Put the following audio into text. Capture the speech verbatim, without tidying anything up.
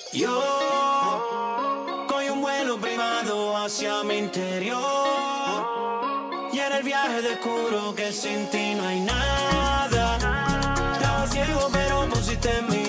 Io cogí un vuelo privado hacia mi interior y en el viaje descubro que sin ti no hay nada. Estaba ciego pero pusiste en mí